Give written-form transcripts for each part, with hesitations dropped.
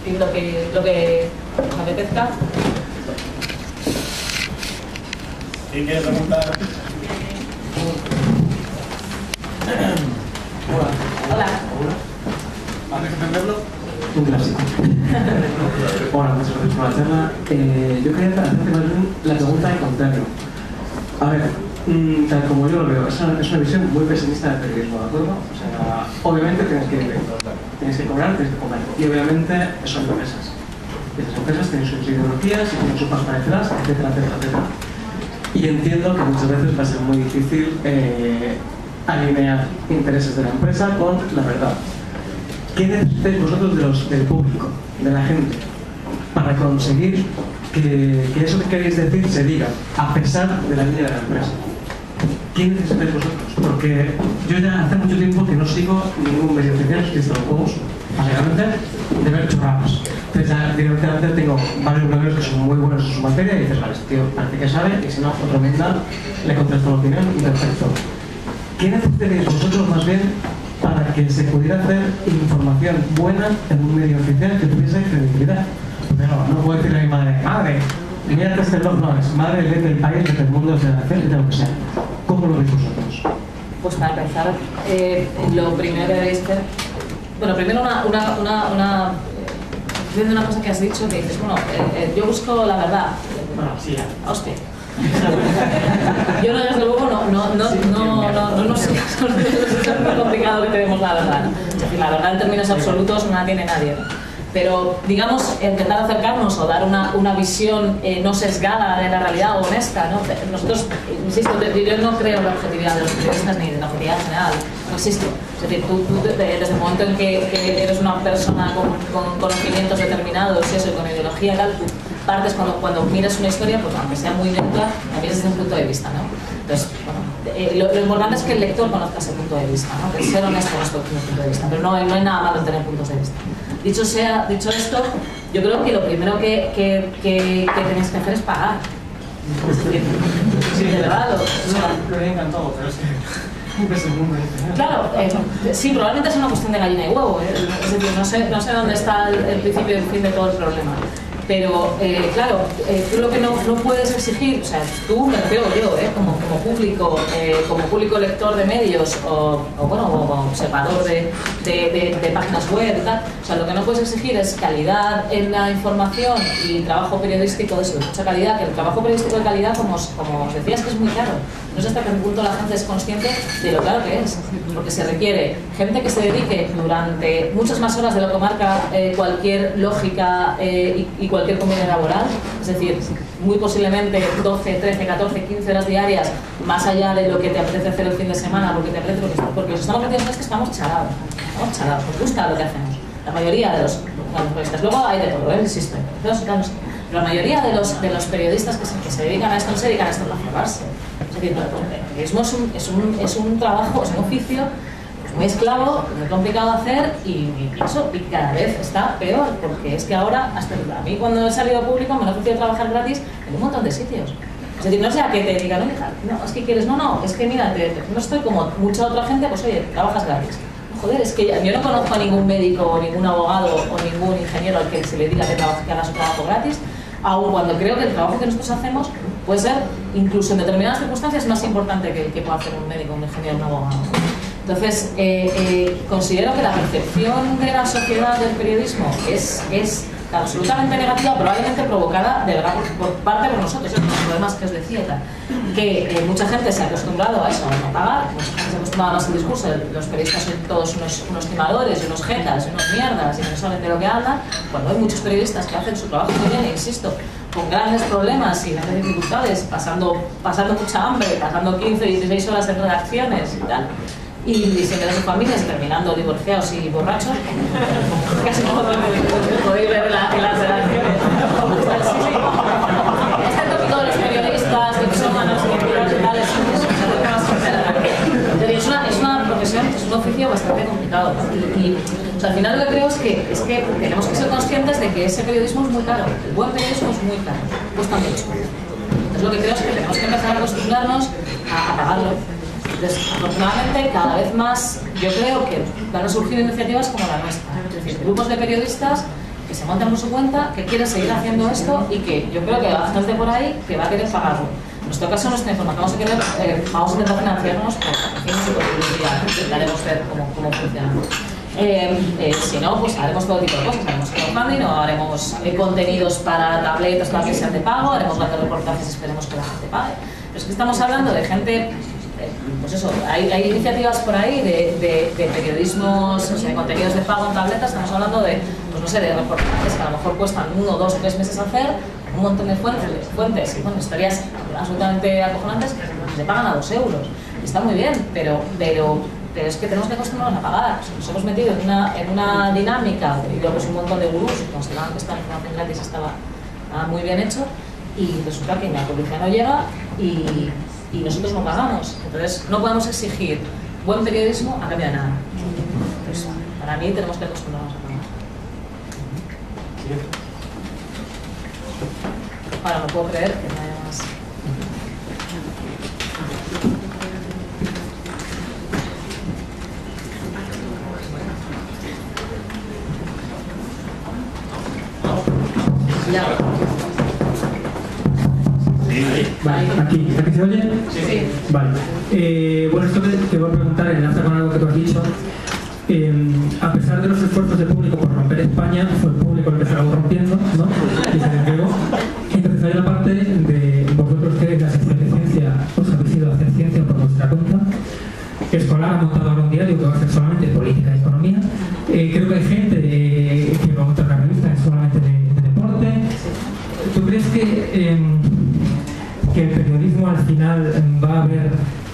decir lo que os apetezca. ¿Quién quiere preguntar? Hola. ¿Antes de entenderlo? Un clásico. Hola, muchas gracias por la charla. Yo quería hacerte más bien la pregunta de contrario. A ver, tal como yo lo veo, es una visión muy pesimista del periodismo, ¿de acuerdo? O sea, obviamente tienes que cobrar, tienes que comer. Y obviamente son empresas. Y esas empresas tienen sus ideologías y tienen sus pasos para detrás, etcétera, etcétera, etcétera. Y entiendo que muchas veces va a ser muy difícil alinear intereses de la empresa con la verdad. ¿Qué necesitáis vosotros del público, de la gente, para conseguir que eso que queréis decir se diga, a pesar de la línea de la empresa? ¿Qué necesitáis vosotros? Porque yo ya hace mucho tiempo que no sigo ningún medio oficial, que esto lo podemos, básicamente, de ver chorradas. Entonces ya directamente tengo varios blogueros que son muy buenos en su materia y dices, vale, este tío parece que sabe, y si no, otro mental, le contesto la opinión y perfecto. ¿Qué necesitaréis vosotros más bien para que se pudiera hacer información buena en un medio oficial que tuviese credibilidad? Porque no puedo decirle a mi madre, mírate este blog, no, es madre, lee del país, lee del mundo, de lo que sea. ¿Cómo lo veis vosotros? Pues para empezar, lo primero que debéis hacer, bueno, primero una cosa que has dicho, que dices, bueno, yo busco la verdad. Bueno, sí, ya. Hostia. Yo no, desde luego no sé, es muy complicado que tenemos la verdad, ¿no? Es decir, la verdad en términos absolutos no la tiene nadie, ¿no? Pero, digamos, intentar acercarnos o dar una visión no sesgada de la realidad o honesta, ¿no? Nosotros, insisto, yo no creo en la objetividad de los periodistas ni de la objetividad general, no existe. Es decir, tú desde el momento en que eres una persona con conocimientos determinados y eso, y con ideología y tal, tú partes cuando miras una historia, pues aunque sea muy lenta, la miras desde un punto de vista, ¿no? Entonces, bueno, lo importante es que el lector conozca ese punto de vista, ¿no? Que ser honesto respecto a ese punto de vista, pero no hay nada malo en tener puntos de vista. Dicho esto, yo creo que lo primero que tenéis que hacer es pagar. Es decir, sí, de verdad, lo he encantado, pero es que claro, sí, probablemente es una cuestión de gallina y huevo, es decir, no sé dónde está el principio y el fin de todo el problema. Pero, claro, tú lo que no puedes exigir, o sea, tú me refiero yo, como público lector de medios o observador de páginas web y tal, o sea, lo que no puedes exigir es calidad en la información y trabajo periodístico de eso, de mucha calidad, que el trabajo periodístico de calidad, como os decías, que es muy caro. No sé hasta qué punto la gente es consciente de lo caro que es, porque se requiere gente que se dedique durante muchas más horas de lo que marca cualquier lógica y cualquier convenio laboral, es decir, muy posiblemente 12, 13, 14, 15 horas diarias, más allá de lo que te apetece hacer el fin de semana, porque os estamos metiendo es que estamos chalados, nos gusta lo que hacemos. La mayoría de los periodistas, luego hay de todo, insisto, pero la mayoría de los periodistas que se dedican a esto no se dedican a esto para formarse. Es decir, el periodismo es un trabajo, es un oficio muy esclavo, muy complicado de hacer y cada vez está peor, porque es que ahora, hasta a mí cuando he salido público me han ofrecido trabajar gratis en un montón de sitios. Es decir, no sea que te digan, no, es que quieres, no, es que mira, no estoy como mucha otra gente, pues oye, trabajas gratis. Joder, es que yo no conozco a ningún médico o ningún abogado o ningún ingeniero al que se le diga que haga su trabajo gratis, aun cuando creo que el trabajo que nosotros hacemos puede ser, incluso en determinadas circunstancias, más importante que el que pueda hacer un médico, un ingeniero, un abogado. Entonces, considero que la percepción de la sociedad del periodismo es absolutamente negativa, probablemente provocada de verdad por parte de nosotros, los problemas que os decía, que mucha gente se ha acostumbrado a eso, a no pagar, mucha gente se ha acostumbrado más al discurso, los periodistas son todos unos timadores, unos jetas, unos mierdas y no saben de lo que hablan, cuando hay muchos periodistas que hacen su trabajo muy bien, insisto, con grandes problemas y grandes dificultades, pasando mucha hambre, pasando 15, 16 horas en redacciones y tal, y sin ver a sus familias, terminando divorciados y borrachos, casi como podéis ver en las redacciones. Sí. Este tópico de los periodistas, de pisómanos y de tales, es una profesión, es un oficio bastante complicado. Y o sea, al final lo que creo es que tenemos que ser conscientes de que ese periodismo es muy caro. El buen periodismo es muy caro, cuesta mucho. Entonces lo que creo es que tenemos que empezar a acostumbrarnos a pagarlo. Desafortunadamente, cada vez más yo creo que van a surgir iniciativas como la nuestra, es decir, grupos de periodistas que se monten por su cuenta, que quieren seguir haciendo esto y que yo creo que va a gente por ahí que va a querer pagarlo. En nuestro caso, nuestra información vamos a intentar financiarnos por acciones y por publicidad, intentaremos ver cómo funciona. Si no, pues haremos todo tipo de cosas, haremos crowdfunding o haremos contenidos para tabletas para que sean de pago, haremos varios reportajes, esperemos que la gente pague. Pero es que estamos hablando de gente, pues eso, hay iniciativas por ahí de periodismos, o sea, de contenidos de pago en tabletas, estamos hablando de, pues no sé, de reportajes que a lo mejor cuestan 1, 2, 3 meses hacer, un montón de fuentes y bueno, historias absolutamente acojonantes que se pagan a 2 euros. Y está muy bien, pero es que tenemos que acostumbrarnos a pagar. Nos hemos metido en una dinámica, y luego pues un montón de gurús que consideraban que esta información gratis estaba muy bien hecho, y resulta que la publicidad no llega y nosotros no pagamos. Entonces no podemos exigir buen periodismo a cambio de nada. Entonces, para mí tenemos que acostumbrarnos a pagar. Ahora no puedo creer que no haya más. Ya. Vale, ¿aquí se oye? Sí. Vale. Bueno, esto que te voy a preguntar enlaza con algo que tú has dicho. A pesar de los esfuerzos del público por romper España, fue el público el que se acabó rompiendo, ¿no? Y se entregó. Entonces hay la parte de vosotros que la sección de ciencia os habéis ido a hacer ciencia por vuestra cuenta. Escolar ha montado ahora un diario que va a ser solamente política y economía. Creo que hay gente que va a montar una revista solamente de deporte. ¿Tú crees que el periodismo al final va a haber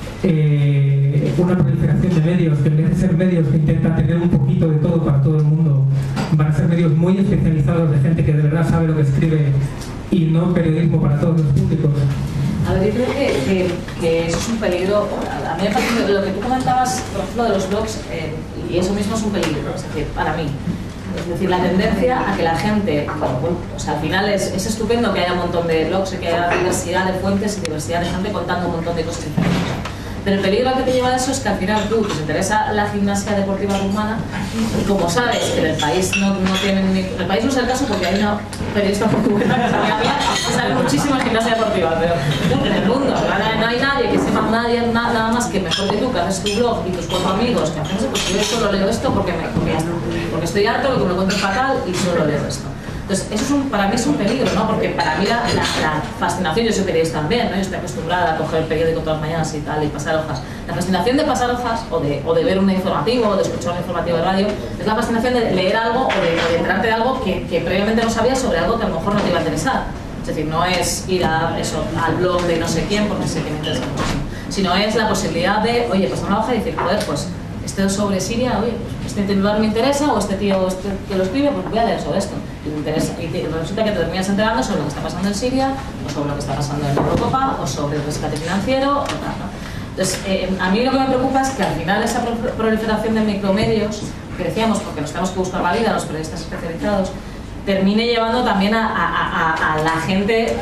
una proliferación de medios, que en vez de ser medios que intentan tener un poquito de todo para todo el mundo, van a ser medios muy especializados de gente que de verdad sabe lo que escribe y no periodismo para todos los públicos? A ver, yo creo que eso es un peligro. A mí me parece que lo que tú comentabas, por ejemplo, de los blogs, y eso mismo es un peligro, es decir, para mí. Es decir, la tendencia a que la gente, bueno, o sea, al final es estupendo que haya un montón de blogs y que haya diversidad de fuentes y diversidad de gente contando un montón de cosas diferentes. Pero el peligro que te lleva a eso es que al final tú te interesa la gimnasia deportiva rumana y como sabes que en el país no tienen ni... El país no es el caso porque hay una periodista portuguesa que sabe muchísimo de gimnasia deportiva, pero en el mundo no hay nadie que sepa nada más que mejor que tú, que haces tu blog y tus 4 amigos que hacen eso, pues yo solo leo esto porque estoy harto, porque me encuentro fatal y solo leo esto. Entonces, eso para mí es un peligro, ¿no? Porque para mí la fascinación, yo soy periodista también, ¿no? Yo estoy acostumbrada a coger el periódico todas las mañanas y tal, y pasar hojas. La fascinación de pasar hojas, o de ver un informativo, o de escuchar un informativo de radio, es la fascinación de leer algo, o de enterarte de algo que previamente no sabías sobre algo que a lo mejor no te iba a interesar. Es decir, no es ir al blog de no sé quién, porque sé que me interesa muchísimo, sino es la posibilidad de, oye, pasar una hoja y decir, joder, pues este sobre Siria, oye, pues este titular me interesa, o este tío que lo escribe, pues voy a leer sobre esto. Y resulta que te terminas enterando sobre lo que está pasando en Siria, o sobre lo que está pasando en Europa, o sobre el rescate financiero, o tal, ¿no? Entonces, a mí lo que me preocupa es que al final esa proliferación de micromedios, que decíamos, porque nos tenemos que buscar la vida, los periodistas especializados, termine llevando también a la gente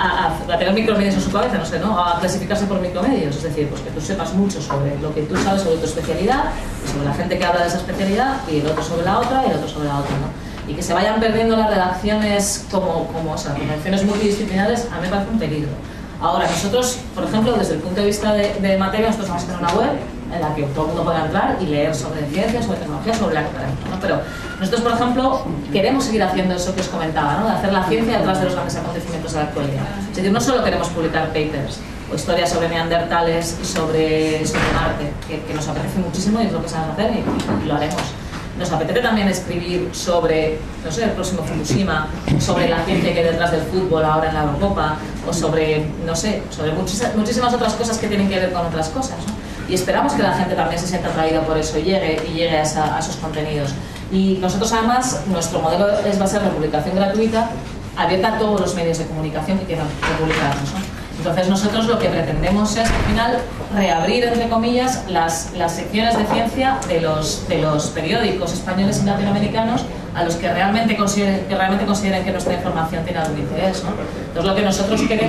a tener micromedios en su cabeza, no sé, ¿no? A clasificarse por micromedios, es decir, pues que tú sepas mucho sobre lo que tú sabes sobre tu especialidad, sobre la gente que habla de esa especialidad, y el otro sobre la otra, y el otro sobre la otra, ¿no? Y que se vayan perdiendo las redacciones o sea, redacciones multidisciplinares, a mí me parece un peligro. Ahora, nosotros, por ejemplo, desde el punto de vista de materia, nosotros vamos a tener una web en la que todo el mundo pueda entrar y leer sobre ciencia, sobre tecnología, sobre la cooperación, ¿no? Pero nosotros, por ejemplo, queremos seguir haciendo eso que os comentaba, ¿no? De hacer la ciencia detrás de los grandes acontecimientos de la actualidad. Es decir, no solo queremos publicar papers o historias sobre neandertales y sobre Marte, que nos apetece muchísimo y es lo que sabemos hacer y lo haremos. Nos apetece también escribir sobre, no sé, el próximo Fukushima, sobre la ciencia que hay detrás del fútbol ahora en la Eurocopa, o sobre, no sé, sobre muchísimas otras cosas que tienen que ver con otras cosas, ¿no? Y esperamos que la gente también se sienta atraída por eso y llegue a esos contenidos. Y nosotros además, nuestro modelo va a ser la publicación gratuita, abierta a todos los medios de comunicación que quieran publicarnos, ¿no? Entonces nosotros lo que pretendemos es al final reabrir, entre comillas, las secciones de ciencia de los periódicos españoles y latinoamericanos a los que realmente consideren que nuestra información tiene algún interés, ¿no? Entonces lo que nosotros queremos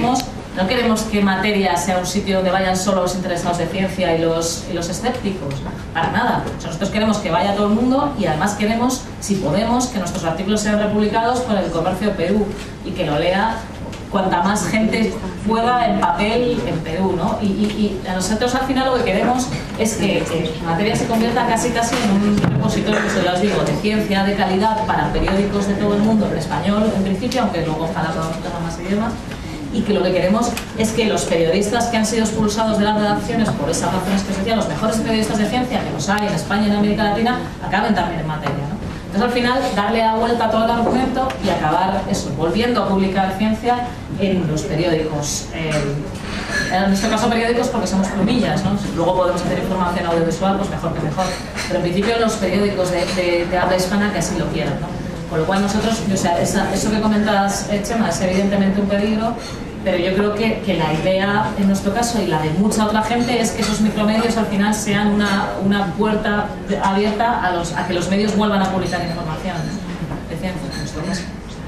No queremos que Materia sea un sitio donde vayan solo los interesados de ciencia y los escépticos, para nada. Nosotros queremos que vaya todo el mundo y además queremos, si podemos, que nuestros artículos sean republicados por el Comercio de Perú y que lo lea cuanta más gente pueda en papel en Perú, ¿no? Y a nosotros al final lo que queremos es que Materia se convierta casi en un repositorio, que ya os digo, de ciencia de calidad para periódicos de todo el mundo, en español en principio, aunque luego ojalá podamos tener más idiomas, y que lo que queremos es que los periodistas que han sido expulsados de las redacciones por esas razones que os decía, los mejores periodistas de ciencia que los hay en España y en América Latina, acaben también en Materia, ¿no? Entonces al final darle la vuelta a todo el argumento y acabar eso, volviendo a publicar ciencia en los periódicos. En nuestro caso periódicos porque somos plumillas, ¿no? Luego podemos hacer información audiovisual, pues mejor que mejor. Pero en principio los periódicos de habla hispana que así lo quieran, ¿no? Con lo cual nosotros, o sea, eso que comentas, Chema, es evidentemente un peligro, pero yo creo que la idea, en nuestro caso, y la de mucha otra gente, es que esos micromedios al final sean una puerta abierta a que los medios vuelvan a publicar información de ciencia, en nuestro caso.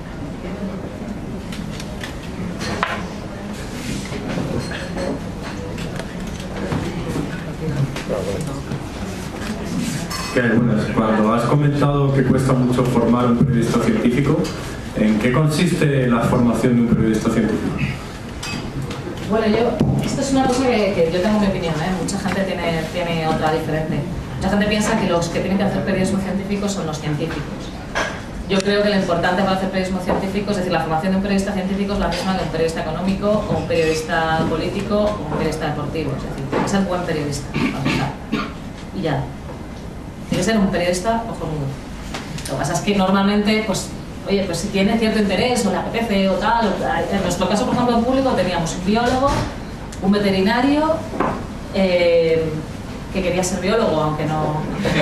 Cuando has comentado que cuesta mucho formar un periodista científico, ¿en qué consiste la formación de un periodista científico? Bueno, esto es una cosa que yo tengo mi opinión, ¿eh? Mucha gente tiene otra diferente. Mucha gente piensa que los que tienen que hacer periodismo científico son los científicos. Yo creo que lo importante para hacer periodismo científico, es decir, la formación de un periodista científico es la misma que un periodista económico, o un periodista político, o un periodista deportivo. Es decir, tiene que ser buen periodista, para empezar. Y ya. Tiene que ser un periodista cojonudo. Lo que pasa es que normalmente, pues, oye, pues si tiene cierto interés o le apetece o tal, en nuestro caso, por ejemplo, en público teníamos un biólogo, un veterinario, que quería ser biólogo, aunque no...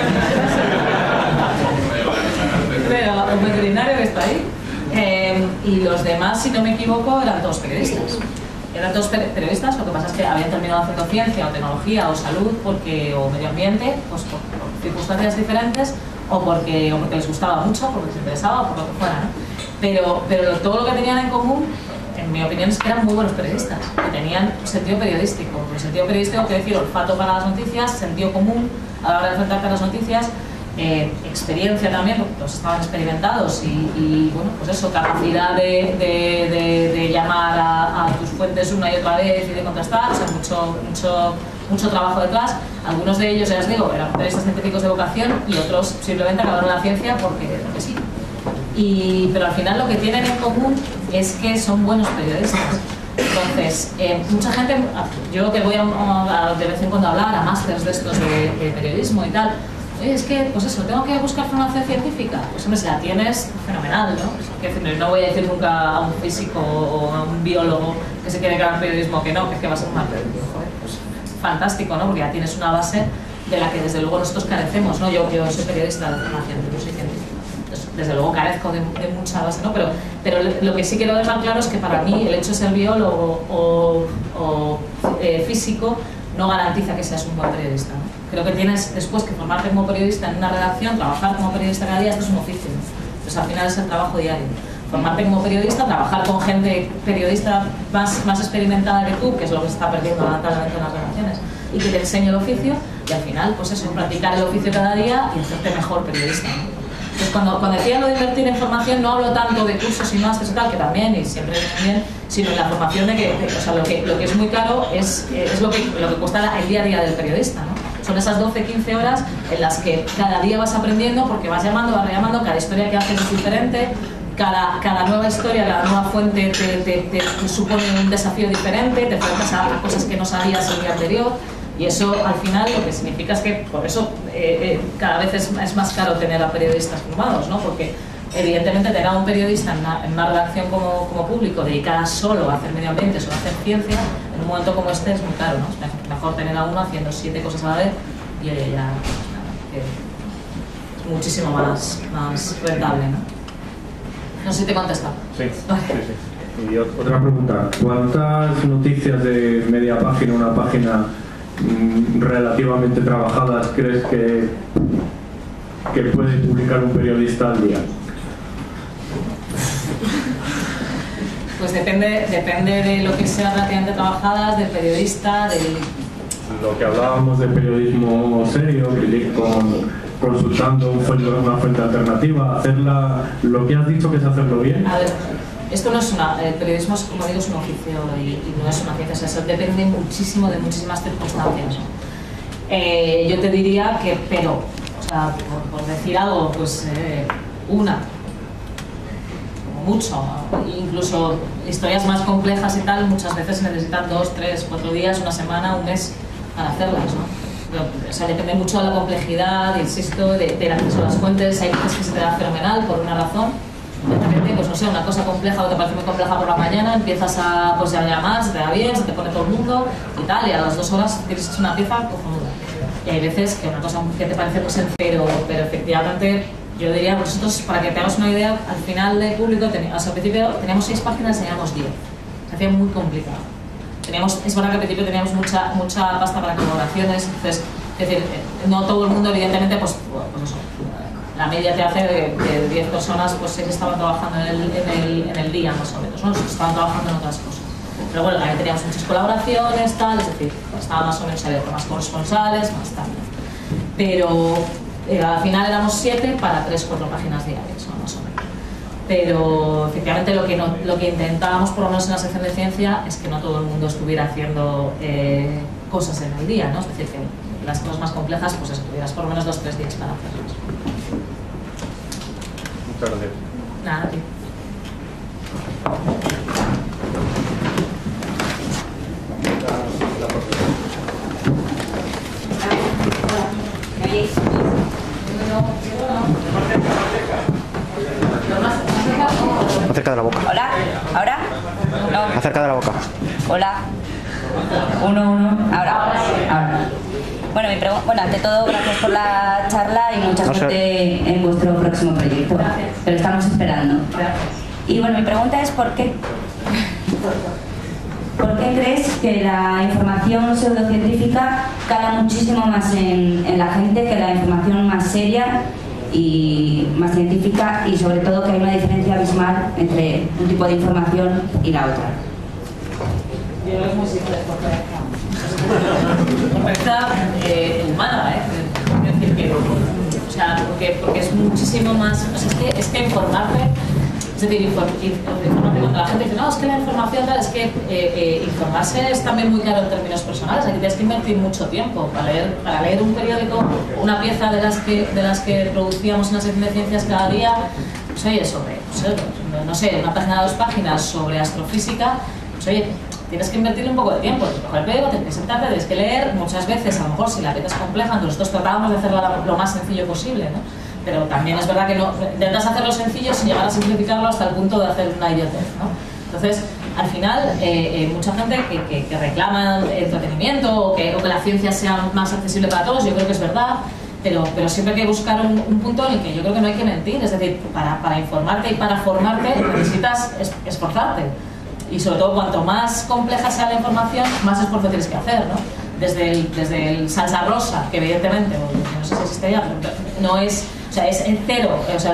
Pero un veterinario que está ahí. Y los demás, si no me equivoco, eran todos periodistas. Eran todos periodistas, lo que pasa es que habían terminado haciendo ciencia o tecnología o salud o medio ambiente, pues por circunstancias diferentes, o porque les gustaba mucho, porque les interesaba o por lo que fuera, ¿no? Pero todo lo que tenían en común, en mi opinión, es que eran muy buenos periodistas, que tenían sentido periodístico. El sentido periodístico quiere decir olfato para las noticias, sentido común a la hora de enfrentarte a las noticias, experiencia también, porque todos estaban experimentados y bueno, pues eso, capacidad de llamar a tus fuentes una y otra vez y de contrastar, o sea, mucho trabajo detrás. Algunos de ellos, ya os digo, eran periodistas científicos de vocación y otros simplemente acabaron la ciencia porque sí. Pero al final lo que tienen en común es que son buenos periodistas. Entonces, mucha gente, yo que voy de vez en cuando a hablar a másters de estos de periodismo y tal, es que, pues eso, tengo que buscar formación científica. Pues hombre, si la tienes, fenomenal, ¿no? No voy a decir nunca a un físico o a un biólogo que se quiere quedar en periodismo que no, que es que va a ser un mal periodismo. Pues fantástico, ¿no? Porque ya tienes una base de la que desde luego nosotros carecemos, ¿no? Yo soy periodista de formación, yo soy científico. Entonces, desde luego carezco de mucha base, ¿no? Pero lo que sí quiero dejar claro es que para mí el hecho de ser biólogo o físico no garantiza que seas un buen periodista, ¿no? Creo que tienes después que formarte como periodista en una redacción, trabajar como periodista cada día, esto es un oficio, ¿no? Entonces al final es el trabajo diario. Formarte como periodista, trabajar con gente periodista más experimentada que tú, que es lo que se está perdiendo lamentablemente en las redacciones, y que te enseñe el oficio, y al final, pues eso, practicar el oficio cada día y hacerte mejor periodista, ¿no? Entonces cuando decía lo de invertir en formación, no hablo tanto de cursos y másteres y tal, que también, y siempre viene bien, sino en la formación de que, o sea, lo que es muy caro es lo que cuesta el día a día del periodista, ¿no? Son esas 12-15 horas en las que cada día vas aprendiendo porque vas llamando, cada historia que haces es diferente, cada nueva historia, cada nueva fuente te supone un desafío diferente, te enfrentas a cosas que no sabías el día anterior, y eso al final lo que significa es que por eso cada vez es más caro tener a periodistas formados, ¿no? Porque evidentemente tener a un periodista en una redacción como público dedicada solo a hacer medio ambiente, solo a hacer ciencia, en un momento como este es muy caro, ¿no? Es mejor tener a uno haciendo 7 cosas a la vez y oye, ya es muchísimo más rentable, ¿no? No sé si te he contestado. Sí, sí. Y otra pregunta, ¿cuántas noticias de media página, una página relativamente trabajadas crees que puede publicar un periodista al día? Pues depende de lo que sea relativamente trabajadas, del periodista, del... Lo que hablábamos de periodismo serio, consultando una fuente alternativa, hacerla, lo que has dicho que es hacerlo bien. A ver, esto no es el periodismo, como digo, es un oficio y no es una ciencia, o sea, eso depende muchísimo de muchísimas circunstancias. Yo te diría que, pero, o sea, por decir algo, pues como mucho, incluso historias más complejas y tal, muchas veces se necesitan 2, 3, 4 días, una semana, un mes para hacerlas, ¿no? O sea, depende mucho de la complejidad, insisto, del acceso a las fuentes. Hay veces que se te da fenomenal por una razón. De repente, pues no sé, una cosa compleja o te parece muy compleja por la mañana, empiezas a, pues ya más, se te da bien, se te pone todo el mundo y tal, y a las 2 horas tienes hecho una pieza cojonuda. Y hay veces que una cosa que te parece pues sencillo, pero efectivamente, yo diría, pues nosotros, para que te hagas una idea, al final del público, o sea, al principio teníamos 6 páginas, teníamos 10. Se hacía muy complicado. Es verdad que al principio teníamos mucha pasta para colaboraciones, entonces, es decir, no todo el mundo, evidentemente, pues eso, la media te hace de 10 personas, pues 6 estaban trabajando en el día, más o menos, ¿no? Estaban trabajando en otras cosas. Pero bueno, también teníamos muchas colaboraciones, tal, es decir, estaba más o menos abierto, más corresponsales, más tal. Pero al final éramos 7 para 3-4 páginas diarias, ¿no? Más o menos. Pero efectivamente lo que intentábamos, por lo menos en la sección de ciencia, es que no todo el mundo estuviera haciendo cosas en el día, ¿no? Es decir, que las cosas más complejas, pues eso, tuvieras por lo menos 2-3 días para hacerlas. Muchas gracias. Nada, tío. ¿Me oís? Acerca de la boca. Hola, ¿ahora? No. Acerca de la boca. Hola. 1, ahora. Bueno, bueno, ante todo, gracias por la charla y mucha suerte en vuestro próximo proyecto. Pero estamos esperando. Y bueno, mi pregunta es ¿por qué crees que la información pseudocientífica cala muchísimo más en la gente que la información más seria y más científica, y sobre todo que hay una diferencia abismal entre un tipo de información y la otra? Yo creo que es muy simple, por pereza humana, es decir, que, o sea, porque es muchísimo más, o sea, es que informarte, es decir, informarte cuando la gente dice, no, es que la información tal, es que informarse es también muy caro en términos personales, aquí tienes que invertir mucho tiempo para leer un periódico, una pieza de las que producíamos en la sección de ciencias cada día, pues oye, no sé, una página de 2 páginas sobre astrofísica, pues oye, tienes que invertirle un poco de tiempo, coger el periódico, tienes que sentarte, tienes que leer, muchas veces, a lo mejor si la pieza es compleja, nosotros tratábamos de hacerla lo más sencillo posible, ¿no? Pero también es verdad que no intentas hacerlo sencillo sin llegar a simplificarlo hasta el punto de hacer una idiotez, ¿no? Entonces, al final, mucha gente que reclama entretenimiento o que la ciencia sea más accesible para todos, yo creo que es verdad, pero siempre hay que buscar un punto en el que yo creo que no hay que mentir, es decir, para informarte y para formarte necesitas esforzarte. Y sobre todo, cuanto más compleja sea la información, más esfuerzo tienes que hacer, ¿no? Desde el salsa rosa, que evidentemente, no sé si existe ya, pero no es, o sea, es en cero, o sea,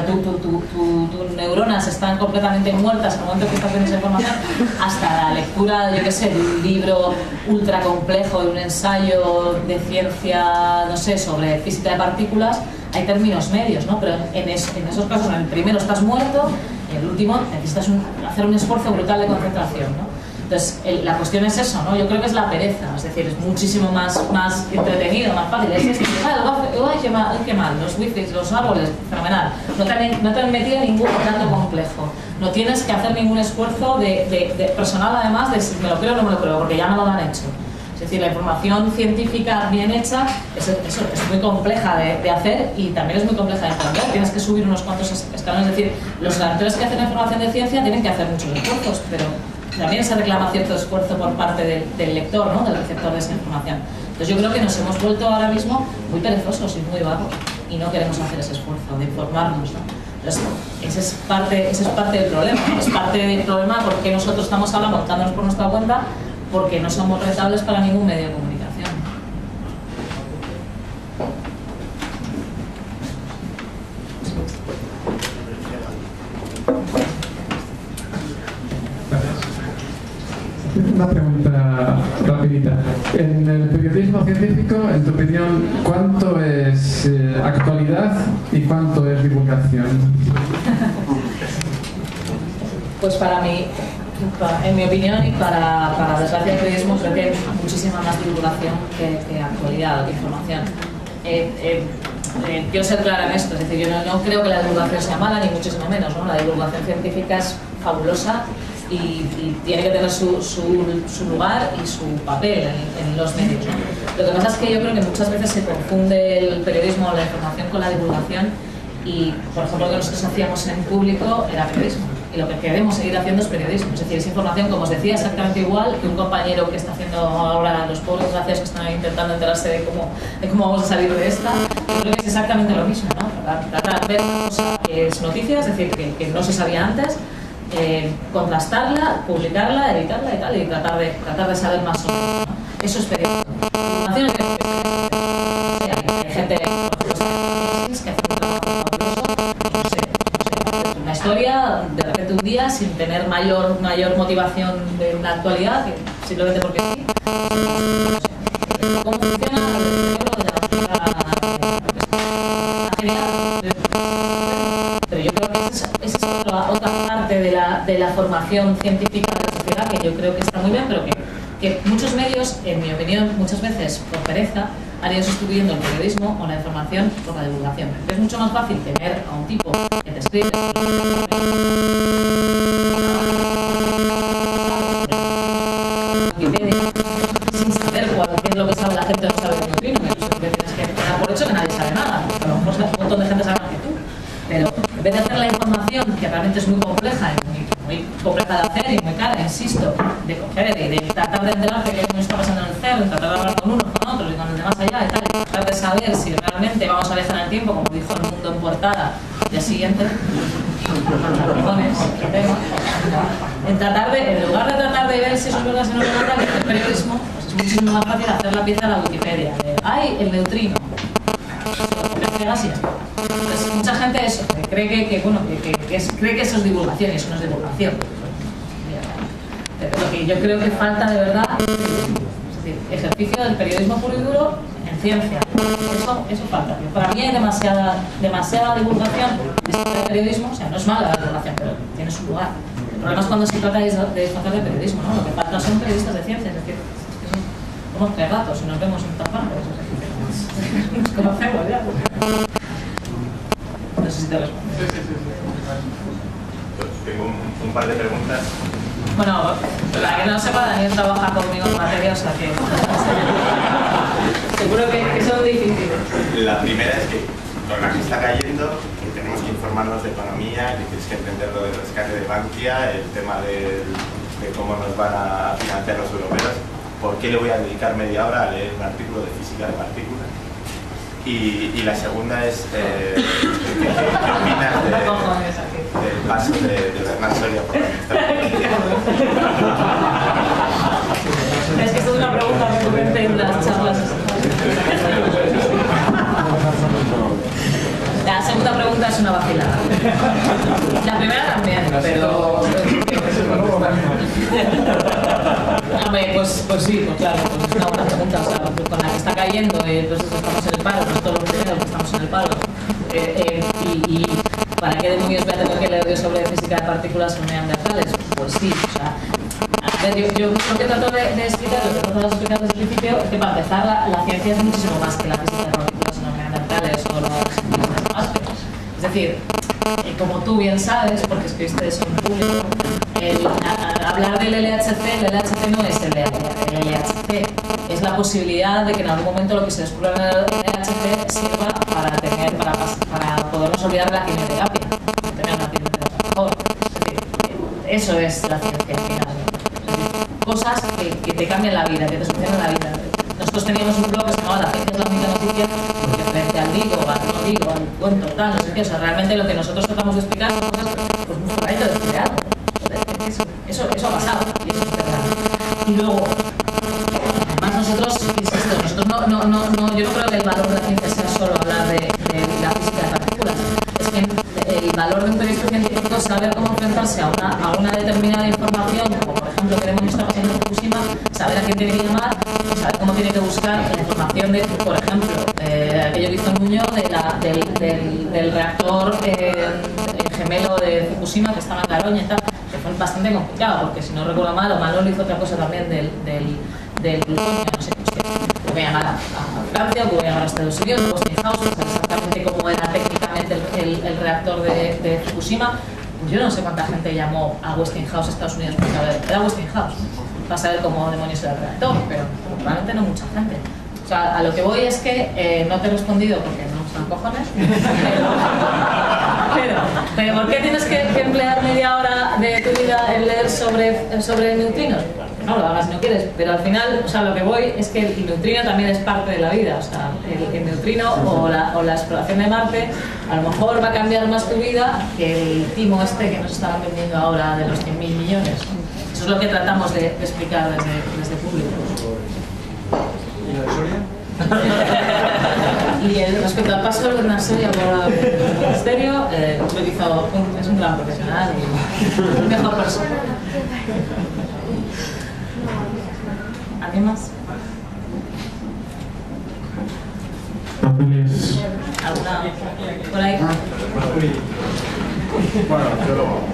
tus neuronas están completamente muertas en el momento que estás viendo esa información, hasta la lectura, yo qué sé, de un libro ultra complejo, de un ensayo de ciencia, no sé, sobre física de partículas, hay términos medios, ¿no? Pero en esos casos, en el primero estás muerto, en el último necesitas hacer un esfuerzo brutal de concentración, ¿no? Entonces, la cuestión es eso, ¿no? Yo creo que es la pereza, es decir, es muchísimo más entretenido, más fácil. Es esto, qué mal, los wifis, los árboles, fenomenal. No te han metido ningún dato complejo. No tienes que hacer ningún esfuerzo de personal, además, de si me lo creo o no me lo creo, porque ya me lo han hecho. Es decir, la información científica bien hecha es muy compleja de hacer y también es muy compleja de entender. Tienes que subir unos cuantos escalones. Es decir, los redactores que hacen información de ciencia tienen que hacer muchos esfuerzos, pero también se reclama cierto esfuerzo por parte del lector, ¿no? Del receptor de esa información. Entonces yo creo que nos hemos vuelto ahora mismo muy perezosos y muy vagos y no queremos hacer ese esfuerzo de informarnos, ¿no? Entonces, ese es parte del problema, ¿no? Es parte del problema porque nosotros estamos ahora montándonos por nuestra cuenta porque no somos rentables para ningún medio de comunicación. Gracias. Una pregunta rapidita. En el periodismo científico, en tu opinión, ¿cuánto es actualidad y cuánto es divulgación? Pues para mí, en mi opinión y para la desgracia del periodismo, creo que hay muchísima más divulgación que actualidad o que información. Quiero ser clara en esto, es decir, yo no creo que la divulgación sea mala, ni muchísimo menos, ¿no? La divulgación científica es fabulosa y tiene que tener su lugar y su papel en los medios, ¿no? Lo que pasa es que yo creo que muchas veces se confunde el periodismo o la información con la divulgación y, por ejemplo, lo que nosotros hacíamos en público era periodismo y lo que queremos seguir haciendo es periodismo, es decir, es información, como os decía, exactamente igual que un compañero que está haciendo ahora los pobres gracias que están intentando enterarse de cómo vamos a salir de esta. Yo creo que es exactamente lo mismo, ¿no? Tratar de ver una cosa que es noticia, es decir, que no se sabía antes, contrastarla, publicarla, editarla y tal, y tratar de saber más sobre eso, ¿no? Eso es periodismo. Información es hay gente que hace un trabajo fabuloso, no sé, una historia de repente un día sin tener mayor motivación de una actualidad, que simplemente porque sí. ¿Cómo funciona? Pero yo creo que esa es otra parte de la formación científica de la sociedad que yo creo que está muy bien, pero que muchos medios, en mi opinión, muchas veces por pereza, han ido sustituyendo el periodismo o la información por la divulgación. Es mucho más fácil tener a un tipo que te escribe sin saber qué es lo que sabe la gente o no sabe de neutrino, que tienes que dar por hecho que nadie sabe nada. A lo mejor un montón de gente sabe más que tú. Pero en vez de hacer la información, que realmente es muy compleja, muy compleja de hacer y muy cara, insisto, de coger y de tratar de enterarte qué está pasando en el CERN, tratar de hablar con unos, con otros y con el de más allá y tal, y tratar de saber si realmente vamos a viajar en el tiempo, como dijo El Mundo en portada, al día siguiente, en lugar de tratar de ver si eso es verdad o no es verdad, que el periodismo, pues es muchísimo más fácil hacer la pieza de la Wikipedia, de ¡ay, el neutrino! Entonces, mucha gente eso, cree que eso es divulgación y eso no es divulgación. Lo que yo creo que falta de verdad es decir, ejercicio del periodismo puro y duro en ciencia. Eso falta. Para mí hay demasiada divulgación de periodismo, o sea, no es mala la divulgación, pero tiene su lugar. El problema es cuando se trata de disfrazar de periodismo, ¿no? Lo que falta son periodistas de ciencia, es decir, somos tres ratos y nos vemos en todas partes. Nos conocemos ya. No sé si te respondo. Tengo un par de preguntas. Bueno, la que no sepa, Daniel trabaja conmigo en materia, o sea que seguro que son difíciles. La primera es que con la que está cayendo, que tenemos que informarnos de economía, que tienes que entender lo del rescate de Bankia, el tema de cómo nos van a financiar los europeos. ¿Por qué le voy a dedicar media hora a leer un artículo de física de partículas? Y la segunda es, ¿qué opinas del paso de Bernat Soria por la Es que esto es una pregunta recurrente en las charlas. La segunda pregunta es una vacilada. La primera también, pero... Hombre, pues sí, pues claro, pues es una buena pregunta. O sea, con la que está cayendo, pues estamos en el paro, no es todo lo que tenemos, estamos en el paro. Y ¿para qué demonios voy a tener que leer sobre física de partículas en neandertales? Pues sí, o sea... A ver, yo lo que trato de explicar, lo que trato de explicar desde el principio, es que para empezar la ciencia es muchísimo más que la física de partículas en neandertales o los áspecos. Es decir, como tú bien sabes, porque escribiste eso en público, hablar del LHC, el LHC no es el LHC, es la posibilidad de que en algún momento lo que se descubra en el LHC sirva para podernos olvidar de la quimioterapia, tener una quimioterapia mejor. Es decir, eso es la ciencia al final. Cosas que te cambian la vida, que te solucionan la vida. Nosotros teníamos un blog que se llamaba La ciencia es la única noticia, porque frente al digo, al no digo, al cuento, tal, no sé qué, o sea, realmente lo que nosotros tratamos de explicar son cosas, pues muy correcto de explicar. Eso ha pasado, y eso es verdad. Y luego, además nosotros, insisto, yo no creo que el valor de la ciencia sea solo hablar de la física de partículas. Es que el valor de un periodista científico es saber cómo enfrentarse a una determinada información, como por ejemplo que demonios está pasando en Fukushima, saber a quién tiene que llamar, saber cómo tiene que buscar la información de, por ejemplo, aquello que hizo Nuño del reactor gemelo de Fukushima que estaba en Garoña y tal, que fue bastante complicado, porque si no recuerdo mal, o Manolo hizo otra cosa también del plutonio, no sé, pues, voy a llamar a Francia, voy a llamar a Estados Unidos, a Westinghouse, exactamente cómo era técnicamente el reactor de Fukushima. Yo no sé cuánta gente llamó a Westinghouse, Estados Unidos, para saber, era Westinghouse, para saber cómo demonios era el reactor, pero probablemente no mucha gente. O sea, a lo que voy es que no te he respondido porque no son cojones, pero ¿por qué tienes que emplear media hora de tu vida en leer sobre neutrinos? No lo hagas si no quieres, pero al final, o sea, lo que voy es que el neutrino también es parte de la vida, o sea, el neutrino o la exploración de Marte a lo mejor va a cambiar más tu vida que el timo este que nos estaban vendiendo ahora de los 100.000 millones. Eso es lo que tratamos de explicar desde público. ¿Y la de Soria? Y respecto al paso de una Soria por el ministerio, es un gran profesional y un mejor persona. ¿Alguien más? ¿Alguna? ¿Por ahí? Bueno, yo lo hago.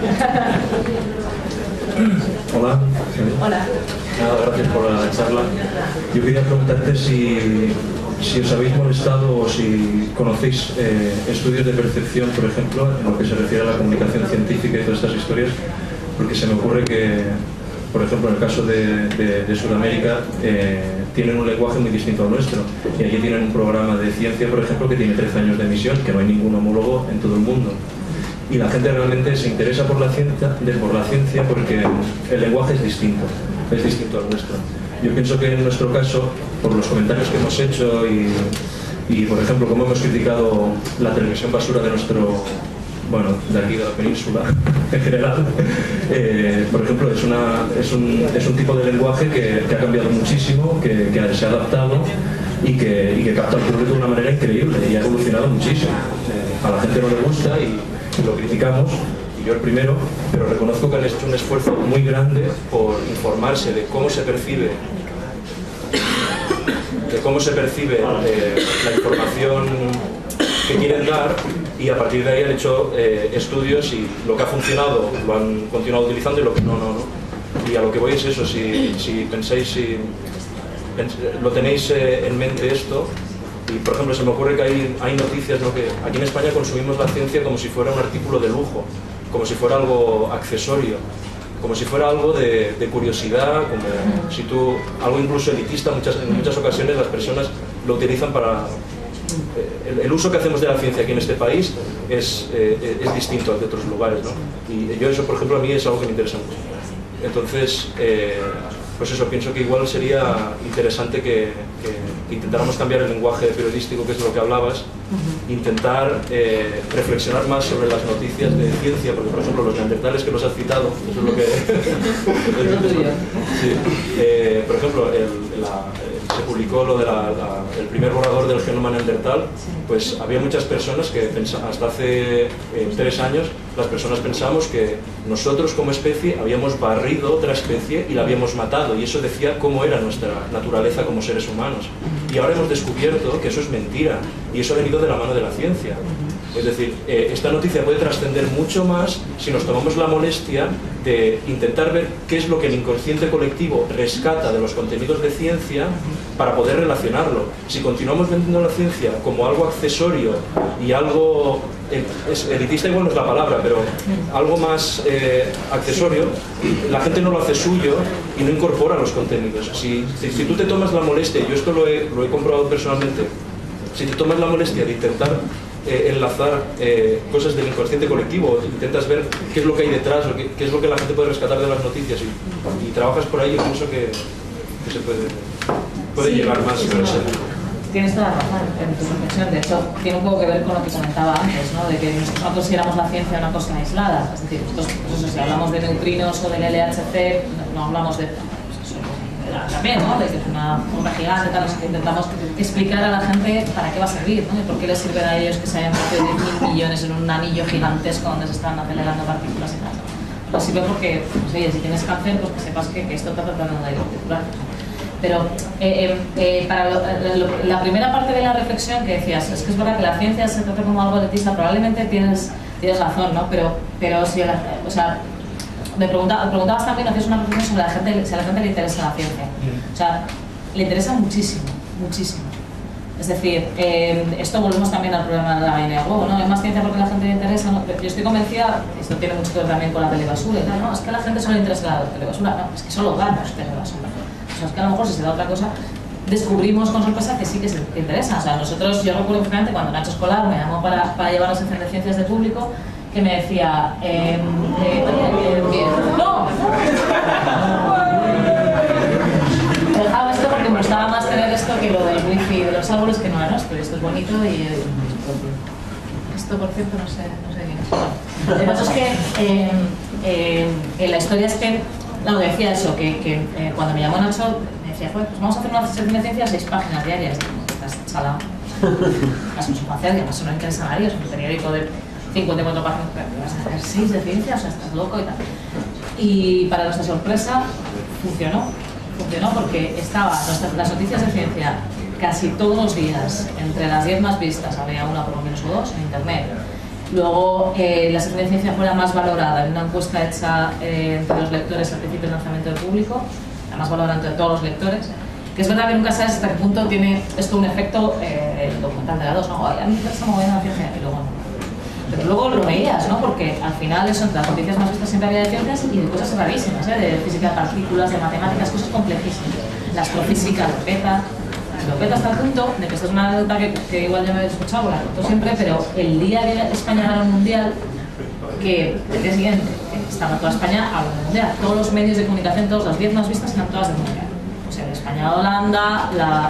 Hola. Hola. Nada, gracias por la charla. Yo quería preguntarte si os habéis molestado o si conocéis estudios de percepción, por ejemplo, en lo que se refiere a la comunicación científica y todas estas historias, porque se me ocurre que, por ejemplo, en el caso de Sudamérica, tienen un lenguaje muy distinto al nuestro. Y allí tienen un programa de ciencia, por ejemplo, que tiene 13 años de emisión, que no hay ningún homólogo en todo el mundo. Y la gente realmente se interesa por la ciencia porque el lenguaje es distinto al nuestro. Yo pienso que en nuestro caso, por los comentarios que hemos hecho y por ejemplo, cómo hemos criticado la televisión basura de nuestro, bueno, de aquí de la península en general, por ejemplo, es un tipo de lenguaje que ha cambiado muchísimo, que se ha adaptado y que capta al público de una manera increíble y ha evolucionado muchísimo. A la gente no le gusta y lo criticamos, y yo el primero, pero reconozco que han hecho un esfuerzo muy grande por informarse de cómo se percibe la información que quieren dar, y a partir de ahí han hecho estudios y lo que ha funcionado lo han continuado utilizando y lo que no. Y a lo que voy es eso, si pensáis, si lo tenéis en mente esto. Y por ejemplo, se me ocurre que hay noticias, ¿no? Que aquí en España consumimos la ciencia como si fuera un artículo de lujo, como si fuera algo accesorio, como si fuera algo de curiosidad, como si algo incluso elitista. En muchas ocasiones las personas lo utilizan para... El uso que hacemos de la ciencia aquí en este país es distinto al de otros lugares, ¿no? Y yo eso, por ejemplo, a mí es algo que me interesa mucho. Entonces, pues eso, pienso que igual sería interesante que intentáramos cambiar el lenguaje periodístico, que es de lo que hablabas, intentar reflexionar más sobre las noticias de ciencia, porque por ejemplo los neandertales que los has citado, eso es lo que... Sí. Por ejemplo, se publicó lo de el primer borrador del genoma neandertal, pues había muchas personas que hasta hace 3 años las personas pensábamos que nosotros como especie habíamos barrido otra especie y la habíamos matado, y eso decía cómo era nuestra naturaleza como seres humanos. Y ahora hemos descubierto que eso es mentira, y eso ha venido de la mano de la ciencia. Es decir, esta noticia puede trascender mucho más si nos tomamos la molestia de intentar ver qué es lo que el inconsciente colectivo rescata de los contenidos de ciencia para poder relacionarlo. Si continuamos vendiendo la ciencia como algo accesorio y algo, elitista igual no es la palabra, pero algo más accesorio, la gente no lo hace suyo y no incorpora los contenidos. Si tú te tomas la molestia, y yo esto lo he comprobado personalmente, si te tomas la molestia de intentar enlazar cosas del inconsciente colectivo, intentas ver qué es lo que hay detrás, qué es lo que la gente puede rescatar de las noticias y trabajas por ahí, yo pienso que se puede llegar más. Tienes toda la razón en tu reflexión. De hecho, tiene un poco que ver con lo que comentaba antes, ¿no? De que nosotros no consideramos la ciencia una cosa aislada. Es decir, nosotros, pues eso, si hablamos de neutrinos o del LHC, no hablamos de... también, ¿no? Desde una bomba gigante, tal, que intentamos explicar a la gente para qué va a servir, ¿no? Y por qué les sirve a ellos que se hayan metido 10.000 millones en un anillo gigantesco donde se están acelerando partículas y tal. Pues sirve porque, pues, oye, si tienes cáncer, pues que sepas que esto está tratando de curar. Pero para la primera parte de la reflexión que decías, es que es verdad que la ciencia se trata como algo elitista, probablemente tienes razón, ¿no? Pero si, o sea, preguntabas también, hacías una reflexión sobre si a la gente le interesa la ciencia. O sea, le interesa muchísimo, muchísimo. Es decir, esto volvemos también al problema de la gallina de huevo, ¿no? Hay más ciencia porque a la gente le interesa, ¿no? Yo estoy convencida, esto tiene mucho que ver también con la telebasura, ¿no? Es que a la gente solo le interesa la telebasura, no, es que solo damos telebasura. O sea, es que a lo mejor si se da otra cosa, descubrimos con sorpresa que sí que se interesa. O sea, nosotros, yo recuerdo perfectamente cuando Nacho Escolar me llamó para llevarnos en de ciencias de público, que me decía, ¡no! Dejaba esto porque me gustaba más tener esto que lo del wifi de los árboles, que no era nuestro, esto es bonito y esto, por cierto, no sé quién es. El caso es que la historia es que, no, decía eso, que cuando me llamó Nacho, me decía, pues vamos a hacer una sesión de ciencia 6 páginas diarias. Estás salado. Las substancias, que además no interesa a nadie, es un periódico de 54 páginas, vas a hacer 6 de ciencia, o sea, estás loco y tal. Y para nuestra sorpresa, funcionó porque las noticias de ciencia casi todos los días, entre las 10 más vistas, había una por lo menos o 2 en internet. Luego, la sección de ciencia fue la más valorada en una encuesta hecha entre los lectores al principio del lanzamiento del público, la más valorada entre todos los lectores. Que es verdad que nunca sabes hasta qué punto tiene esto un efecto documental de la 2, ¿no? Ay, a mí me interesa muy bien la ciencia, y luego no. Pero luego lo veías, ¿no? Porque al final eso, entre las noticias más vistas siempre había de ciencias y de cosas rarísimas, de física de partículas, de matemáticas, cosas complejísimas. La astrofísica lo peta hasta el punto de que esto es una anécdota que igual ya me habéis escuchado, la cuento siempre, pero el día que España ganó el Mundial, que el día siguiente estaba toda España hablando del Mundial, todos los medios de comunicación, todas las 10 más vistas eran todas del Mundial. O sea, España-Holanda,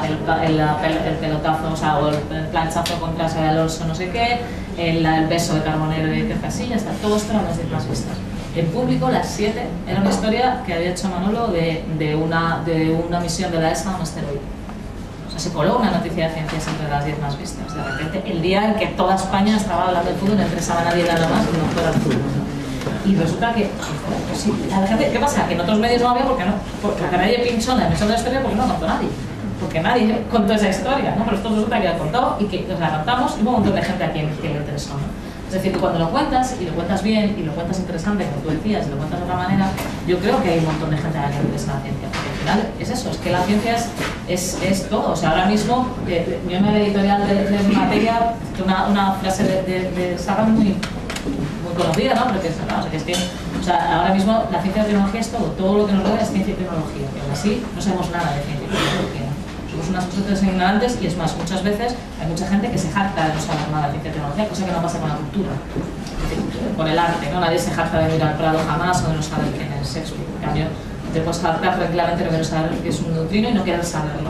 el pelotazo, o sea, o el planchazo contra Xabi Alonso, no sé qué, el beso de Carbonero y de Casillas, todo esto eran las 10 más vistas. En público, las 7, era una historia que había hecho Manolo de una misión de la ESA a un asteroide. O sea, se coló una noticia de ciencias entre las 10 más vistas. De repente, el día en que toda España estaba hablando del fútbol, no interesaba a nadie nada más que no fuera el fútbol. Y resulta que, pues sí, a la gente, ¿qué pasa? Que en otros medios no había porque nadie pinchó en la emisión de la historia porque no contó nadie. Porque nadie contó esa historia, ¿no? Pero esto resulta que la contó y que la contamos y hubo un montón de gente a quien le interesó, ¿no? Es decir, que cuando lo cuentas, y lo cuentas bien, y lo cuentas interesante, como tú decías, y lo cuentas de otra manera, yo creo que hay un montón de gente a la que le interesa la ciencia. Porque al final es eso, es que la ciencia es todo. O sea, ahora mismo, yo en el editorial de materia, una frase de Sagan muy conocida, ¿no? Porque o sea, ahora mismo la ciencia y la tecnología es todo lo que nos rodea es ciencia y tecnología, y aún así no sabemos nada de ciencia y tecnología. Somos unas personas ignorantes y es más, muchas veces hay mucha gente que se jacta de no saber nada de ciencia y tecnología, cosa que no pasa con la cultura, con el arte, ¿no? Nadie se jacta de mirar Prado jamás o de no saber quién es Shakespeare. En cambio, te puedes jactar tranquilamente de no saber qué es un neutrino y no quieres saberlo.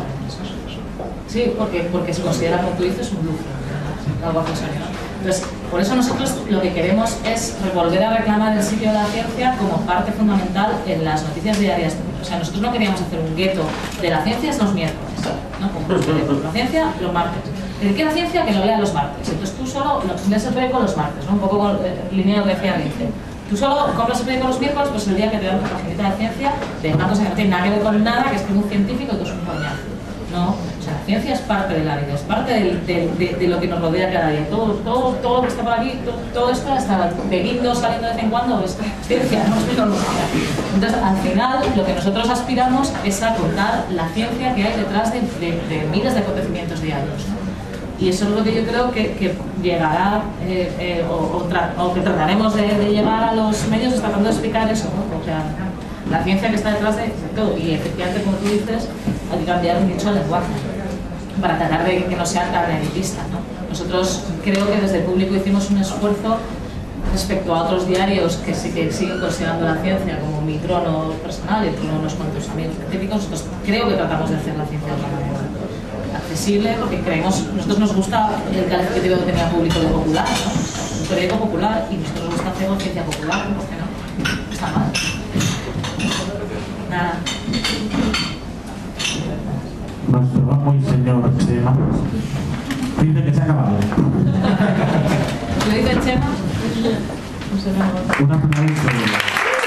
Sí, porque se considera, como tú dices, un bluff, algo accesorio, ¿no? Entonces, por eso nosotros lo que queremos es volver a reclamar el sitio de la ciencia como parte fundamental en las noticias diarias. O sea, nosotros no queríamos hacer un gueto de la ciencia es los miércoles, ¿no? Como la ciencia los martes. El que quiera ciencia que lo lea los martes. Entonces tú solo lees el periódico los martes, ¿no? Un poco con línea que decía Lince. Tú solo compras el periódico los miércoles, pues el día que te dan una paginita de ciencia de una cosa que no tiene nada que ver con nada, que es como un científico y que es un coñazo. No, o sea, la ciencia es parte de la vida, es parte de lo que nos rodea cada día. Todo lo que está por aquí, todo esto está veniendo, saliendo de vez en cuando, es ciencia, no es tecnología. Entonces, al final, lo que nosotros aspiramos es a contar la ciencia que hay detrás de miles de acontecimientos diarios, ¿no? Y eso es lo que yo creo que llegará, o que trataremos de llevar a los medios, tratando de explicar eso, ¿no? O sea, la ciencia que está detrás de todo. Y efectivamente, como tú dices, hay que cambiar mucho el lenguaje para tratar de que no sea tan elitista, ¿no? Nosotros creo que desde el público hicimos un esfuerzo respecto a otros diarios que siguen considerando la ciencia como mi trono personal y el trono de unos cuantos amigos científicos. Nosotros creo que tratamos de hacer la ciencia de otra manera accesible, porque nosotros nos gusta el calificativo que tenía público de popular, ¿no? Un periódico popular, y nosotros nos gusta hacer ciencia popular, ¿por qué no? Está mal. Nada. Nuestro amo y señor Chema dice que se ha acabado. ¿Lo dice Chema? Una pregunta.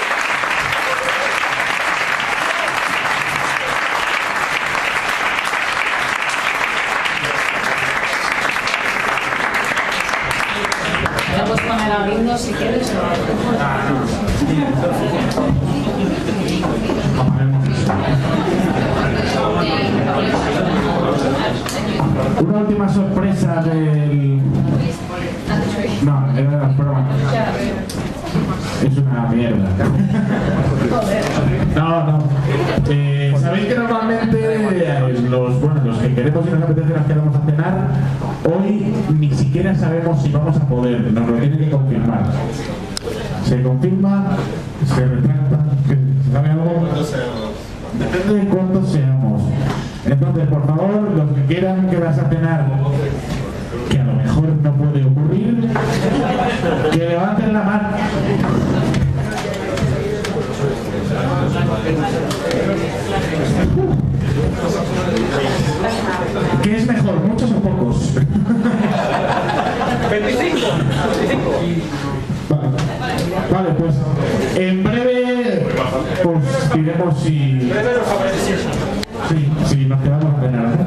última sorpresa del... No, era broma. Es una mierda. No. Sabéis que normalmente los que queremos y nos apetece nos quedamos a cenar. Hoy ni siquiera sabemos si vamos a poder, nos lo tienen que confirmar. Se confirma, se retracta, ¿se sabe algo? Depende de cuántos seamos. Entonces, por favor, los que quieran quedarse a cenar, que a lo mejor no puede ocurrir, que levanten la mano. ¿Qué es mejor, muchos o pocos? 25. Vale, pues en breve os diremos si nos quedamos a cenar.